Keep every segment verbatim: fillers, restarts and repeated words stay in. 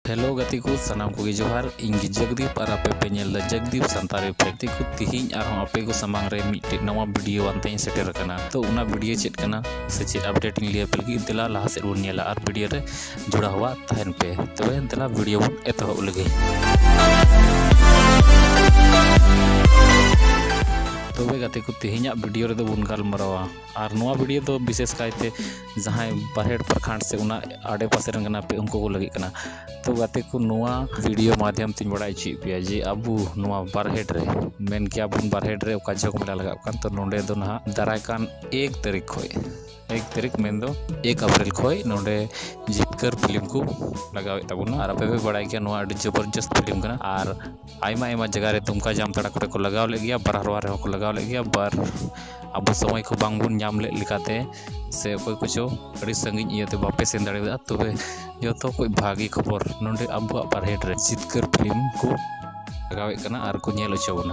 hello गति को सनाम को जोहार इंगी जगदीप और आपे पे नेल जगदीप संतारी फैक्टी को तिहिं और आपे को समांग रे मिट्टी नवा वीडियो अंते सेटर कना तो उना वीडियो चेक कना से चेक अपडेटिंग लिए पेलगी दिला लाहा से उन नेला और वीडियो रे जुड़ा हुआ तहन पे तबे दिला वीडियो बन एतहो लगे तबे गति को तिहिं वीडियो रे बन गलमरावा और नवा वीडियो तो विशेष कायते जहां बारहेड प्रखंड से उना आडे पासे रंगना पे उनको को लगी कना तो गति को नवा वीडियो माध्यम तीन बड़ा ची पे जे अबू नवा बारहेड रे मेन क्या बुन बारहेड रे ओका जग मेला लगा कान तो नोंडे दो ना दाराय कान एक तारीख खोय एक तारीख मेन दो एक अप्रैल खोय नोंडे जितकर फिल्म को लगावे तबुना और पे बड़ा क्या नवा जबरदस्त फिल्म कना और आयमा आयमा जगह रे तुमका जाम तड़ा करे को लगाव ले गया बारहवा रे को लगाव ले गया बार अब समय को बांगबुन नाम ले लिखाते से कोई कुछ अड़ी संगिन इयाते बापे सेन दाड़े तबे जो कोई भागी खबर नोंडे अब बारहेड रे जितकर फिल्म को लगावे कना और को नेल चौना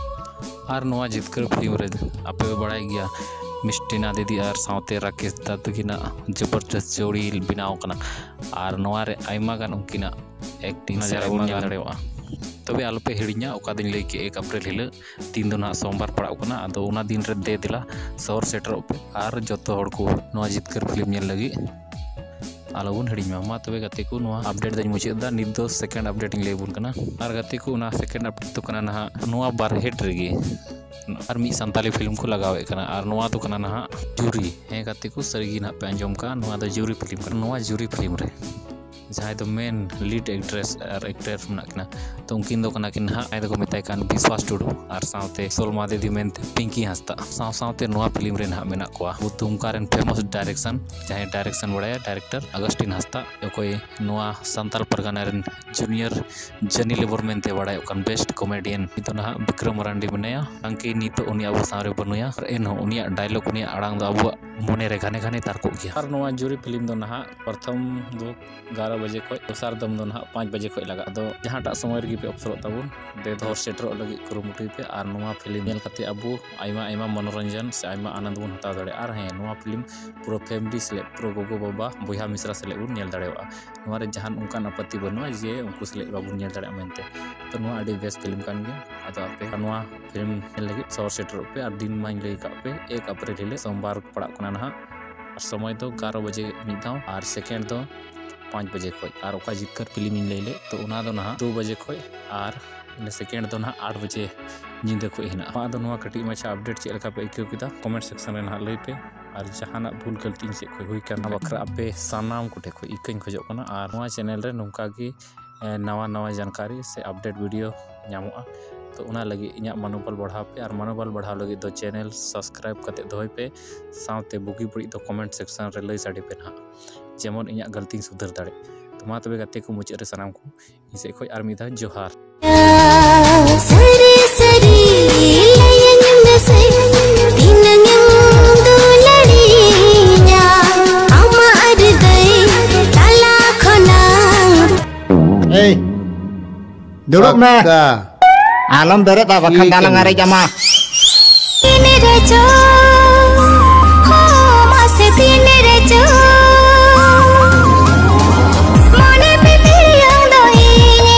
और नवा जितकर फिल्म रे आपे बड़ा गया मिस्टीना दीदी और सावते राकेश दा तकिना जबरदस्त जोड़ी बनाव कना और नवा रे आयमा गान उनकिना एक्टिंग नजर बन दाड़ेवा तबे आलोपे हिड़िया ओका दिन लई के एक अप्रैल हिल तीन दो ना सोमवार पड़ाव कना आदो उना दिन रे दे दिला सौर सेटर पे और जतो हड़ को नवा जितकर फिल्म नेल लगी आलोबन हिड़िमा मा तबे गति को नवा अपडेट दኝ मुचे दा नित दो सेकंड अपडेटिंग लेबुन कना और गति को ना सेकंड अपडेट तो कना ना नवा बारहेड रेगे और मी संताली फिल्म को लगावे कना और नवा तो कना ना जूरी हे गति को सरगी ना पे अंजम का नवा द जूरी फिल्म कना नवा जूरी फिल्म रे जहां तो मेन लीड एक्ट्रेस और एक्टर मना तो उनकिन दो कना किन हा आयदा को मिताय कान विश्वास टुडू और सावते सोलमा दीदी मेनते पिंकी हंसता साव सावते नवा फिल्म रे ना मेना कोआ वो तुमकारन फेमस डायरेक्शन जहां डायरेक्शन बड़ाया डायरेक्टर अगस्टिन हंसता कोई नवा संताल परगना रन जूनियर जनी लेबर मेनते बड़ाय कान बेस्ट कॉमेडियन तो ना विक्रम मरांडी बनाया अंकी नी तो उनी अब सारे बनुया और एन हो उनी डायलॉग उनी आड़ांग दो अब मने रे घने घने तारको गया और नवा जूरी फिल्म दो ना प्रथम दो ग्यारह बजे खो दोसार दम दो ना पाँच बजे खो लगा दो जहांटा समय रे पे अवसर तबुन दे धर सेटर लगी कुरुमुटी पे और नवा फिल्म नेल कते अबू आयमा आयमा मनोरंजन से आयमा आनंद बन हता दड़े और हे नवा फिल्म पूरा फैमिली से पूरा गोगो बाबा बुया मिश्रा से बन नेल दड़ेवा नवा रे जहान उनका आपत्ति बनुआ जे उनको से बाबू नेल दड़े मेनते तो नवा अडी बेस्ट फिल्म कान गया अतो आपे नवा फिल्म नेल लगी सौर सेटर पे और दिन माइन लई का पे एक अप्रैल हिले सोमवार पड़ा कना ना और समय तो ग्यारह बजे मिदाव और सेकेंड दो पाँच बजे खो और ओका जितकर फिल्म इन ले तो उना दो ना दो बजे खो और सेकेंड दो ना आठ बजे निंदा खो हिना आदो नवा कटी माछा अपडेट चेक लका पे इक्यो किदा कमेंट सेक्शन रे ना लई पे और जहाना भूल गलती से कोई हुई करना बखरा आपे सानाम कोठे को इकन खोजो कना और नवा चैनल रे नोंका की नवा नवा जानकारी से अपडेट वीडियो नामोआ तो उना लगी इना मनोबल बढ़ाव पे और मनोबल बढ़ाव लगी तो चैनल सब्सक्राइब करते दोय पे सावते बुगी बुड़ी तो कमेंट सेक्शन रे लई साडी पे ना जेमन इना गलती सुधर दाड़े तो मा तबे गते को मुचे रे सनाम को इसे खोय आर मिदा जोहार सरी सरी लयन में से दिनन दुलड़िया हमार गई ताला खना ए duduk nah alam berat tak bakal dalang hari jama ini rejo ho masih ini rejo mana pilih yang do ini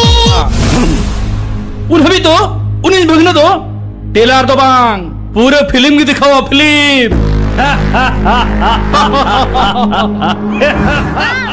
उन तो उन्हें देखना तो टेलर तो बांग पूरे फिल्म की दिखाओ फिल्म